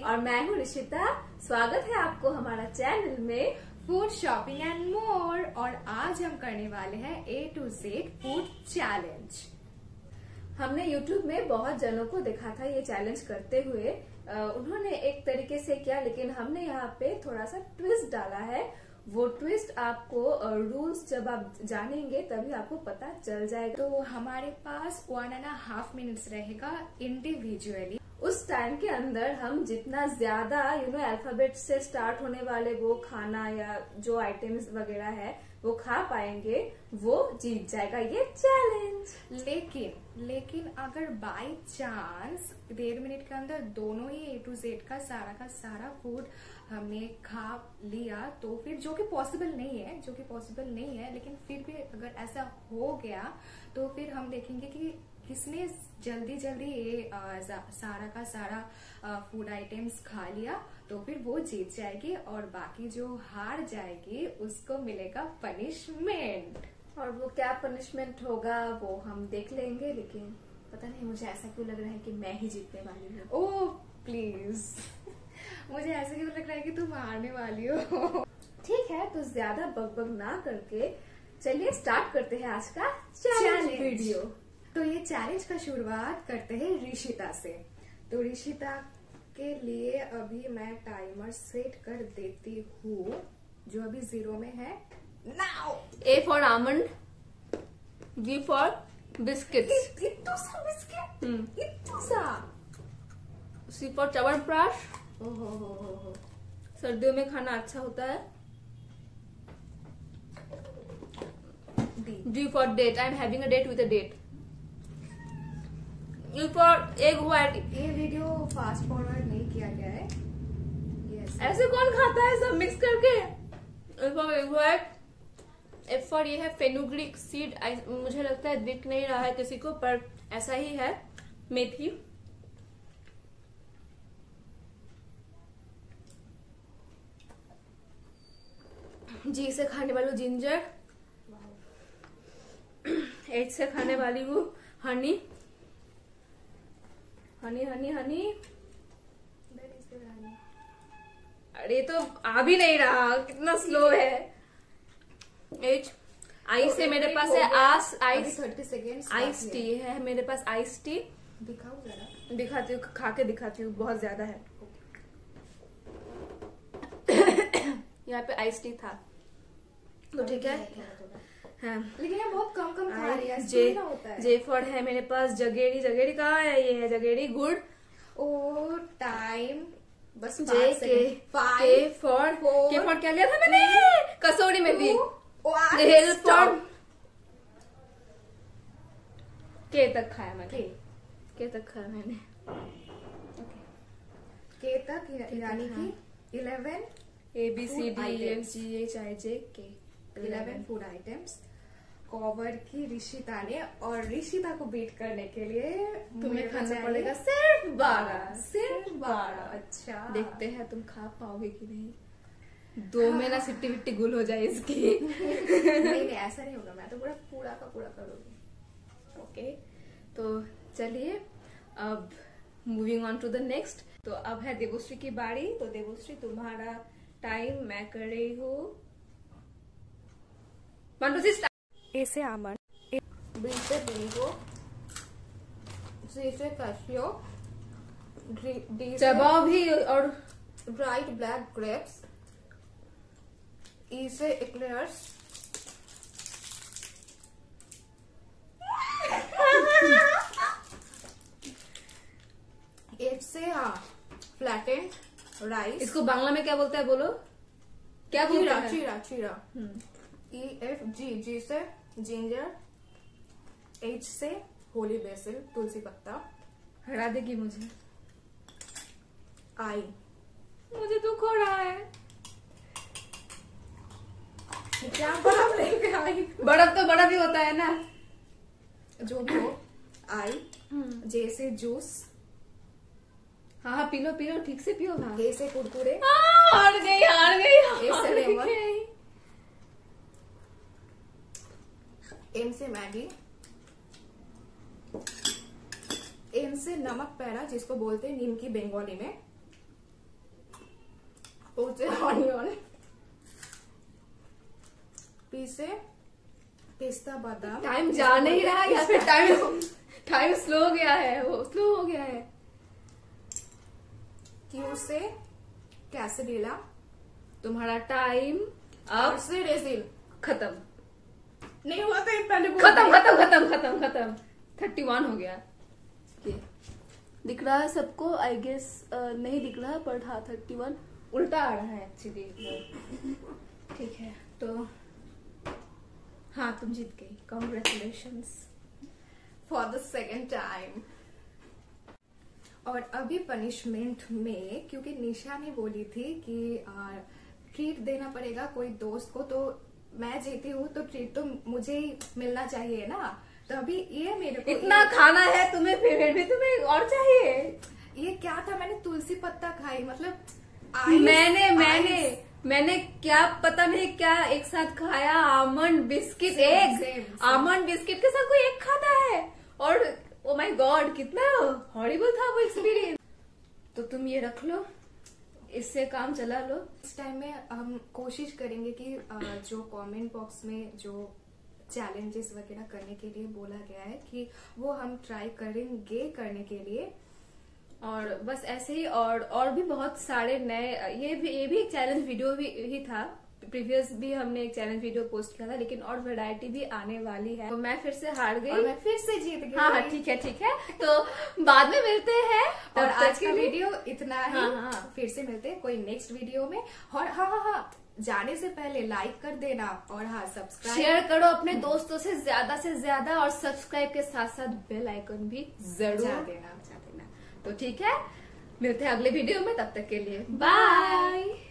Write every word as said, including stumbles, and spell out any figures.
और मैं हूँ ऋषिता। स्वागत है आपको हमारा चैनल में फूड शॉपिंग एंड मोर। और आज हम करने वाले हैं A to Z food challenge. हमने YouTube में बहुत जनों को देखा था ये चैलेंज करते हुए। उन्होंने एक तरीके से किया, लेकिन हमने यहाँ पे थोड़ा सा ट्विस्ट डाला है। वो ट्विस्ट आपको रूल्स जब आप जानेंगे तभी आपको पता चल जाएगा। तो हमारे पास वन एंड हाफ मिनट्स रहेगा इंडिविजुअली। उस टाइम के अंदर हम जितना ज्यादा यू नो अल्फाबेट से स्टार्ट होने वाले वो खाना या जो आइटम्स वगैरह है वो खा पाएंगे, वो जीत जाएगा ये चैलेंज। लेकिन लेकिन अगर बाय चांस डेढ़ मिनट के अंदर दोनों ही ए टू जेड का सारा का सारा फूड हमने खा लिया तो फिर, जो कि पॉसिबल नहीं है जो कि पॉसिबल नहीं है लेकिन फिर भी अगर ऐसा हो गया तो फिर हम देखेंगे कि किसने जल्दी जल्दी ये सारा का सारा फूड आइटम्स खा लिया, तो फिर वो जीत जाएगी और बाकी जो हार जाएगी उसको मिलेगा पनिशमेंट। और वो क्या पनिशमेंट होगा वो हम देख लेंगे, लेकिन पता नहीं मुझे ऐसा क्यों लग रहा है कि मैं ही जीतने वाली हूँ। ओह प्लीज मुझे ऐसा क्यों लग रहा है कि तुम हारने वाली हो। ठीक है, तो ज्यादा बकबक ना करके चलिए स्टार्ट करते हैं आज का चैलेंज वीडियो। तो ये चैलेंज का शुरुआत करते हैं ऋषिता से। तो ऋषिता के लिए अभी मैं टाइमर सेट कर देती हूँ जो अभी जीरो में है। Now A for almond, B for biscuits, इतना सा बिस्किट, इतना सा। सी फॉर च्यवनप्राश, ओहो हो हो हो सर्दियों में खाना अच्छा होता है। D for date, I am having a date with a date. U for egg white. ये वीडियो फास्ट फॉरवर्ड नहीं किया गया है। yes. ऐसे कौन खाता है सब मिक्स करके। F for egg white, F for ये है फेनुग्रीक सीड। मुझे लगता है दिख नहीं रहा है किसी को, पर ऐसा ही है, मेथी। जी से खाने वाली जिंजर, एच से खाने वाली वो हनी हनी हनी हनी अरे तो आ भी नहीं रहा, कितना स्लो है। एच आई से मेरे पास है आस ice thirty second ice tea है मेरे पास। आइस टी दिखाओ जरा, दिखाती हूँ, खा के दिखाती हूँ, बहुत ज्यादा है। यहाँ पे आइस टी था तो ठीक है। हाँ। लेकिन ये बहुत कम कम खा रही है। जे होता है। जे फॉर है मेरे पास जगेरी। जगेरी कहाँ है? ये है जगेरी, गुड़। ओ टाइम बस जे के के फॉर के फॉर क्या लिया था मैंने? कसौड़ी में भी हेल फॉर के तक खाया मैंने। के तक खाया मैंने। के तक यानी कि eleven A B C D F G H I J K eleven food items cover की ऋषिता ने। और ऋषिता को बीट करने के लिए तुम्हें खाना पड़ेगा सिर्फ बारह। सिर्फ बारह। अच्छा, देखते हैं तुम खा पाओगे कि नहीं। दो में ना सिट्टी विट्टी गुल हो जाए इसकी। नहीं नहीं ऐसा नहीं होगा, मैं तो पूरा पूरा का पूरा करूंगी। ओके, तो चलिए अब moving on to the next. तो अब है देवश्री की बारी। तो देवश्री तुम्हारा टाइम मैं कर रही हूँ। ए से आमंड, बी से बिंगो, सी से कैशियो, डी से भी और ड्राइड ब्लैक ग्रेप्स, ई से इक्लेयर्स, एफ से हाँ फ्लैटेंड राइस। इसको बांग्ला में क्या बोलता है बोलो? क्या बोलता है? चीरा चीरा। ई एफ जी, जी से जिंजर, एच से होली बेसिल तुलसी पत्ता। हरा देगी मुझे। आई मुझे दुख हो रहा है। क्या बर्फ लेके आई? बर्फ तो बर्फ ही होता है ना, जो भी हो। आई जे से जूस। हाँ हाँ पी लो पी लो, ठीक से पियो। हाँ के से कुरकुरे। हार गई हार गई ए से लेमन, एम से मैगी, एम से नमक पैरा जिसको बोलते हैं नीम की बंगाली में, उसे ऑनियन, पीसे पिस्ता बादाम। टाइम जा नहीं रहा या फिर टाइम टाइम स्लो हो गया है, वो स्लो हो गया है। क्यू से कैसेडिला। तुम्हारा टाइम अब से रेजिल खत्म। नहीं हुआ तो पहले बोल खत्म दिया। खत्म खत्म खत्म खत्म थर्टी वन हो गया। ये दिख रहा है सबको? आई गेस नहीं दिख रहा, बट हाँ थर्टी वन उल्टा आ रहा है एक्चुअली। ठीक है, तो हाँ तुम जीत गई, congratulations for the second time. और अभी पनिशमेंट में, क्योंकि निशा ने बोली थी कि ट्रीट देना पड़ेगा कोई दोस्त को, तो मैं जीती हूँ तो ट्रीट तो मुझे ही मिलना चाहिए ना। तो अभी ये मेरे को इतना खाना है तुम्हें, फिर भी तुम्हें और चाहिए। ये क्या था, मैंने तुलसी पत्ता खाई, मतलब आइस, मैंने आइस, मैंने मैंने क्या पता नहीं क्या एक साथ खाया। Almond biscuit, egg almond biscuit के साथ कोई एग खाता है? और ओ माय गॉड, कितना हॉरिबल था वो एक्सपीरियंस। तो तुम ये रख लो, इससे काम चला लो। इस टाइम में हम कोशिश करेंगे कि जो कमेंट बॉक्स में जो चैलेंजेस वगैरह करने के लिए बोला गया है कि वो हम ट्राई करेंगे करने के लिए। और बस ऐसे ही और और भी बहुत सारे नए, ये भी ये भी एक चैलेंज वीडियो भी ही था। प्रीवियस भी हमने एक चैलेंज वीडियो पोस्ट किया था, लेकिन और वैरायटी भी आने वाली है। तो मैं फिर से हार गई और मैं फिर से जीत गई। हाँ हाँ ठीक है ठीक है, तो बाद में मिलते हैं। और आज का वीडियो इतना ही। हाँ, हाँ। फिर से मिलते हैं कोई नेक्स्ट वीडियो में। और हाँ हाँ हाँ जाने से पहले लाइक कर देना और हाँ सब्सक्राइब शेयर करो अपने दोस्तों से ज्यादा से ज्यादा, और सब्सक्राइब के साथ साथ बेल आइकन भी जरूर जा देना। तो ठीक है, मिलते हैं अगले वीडियो में, तब तक के लिए बाय।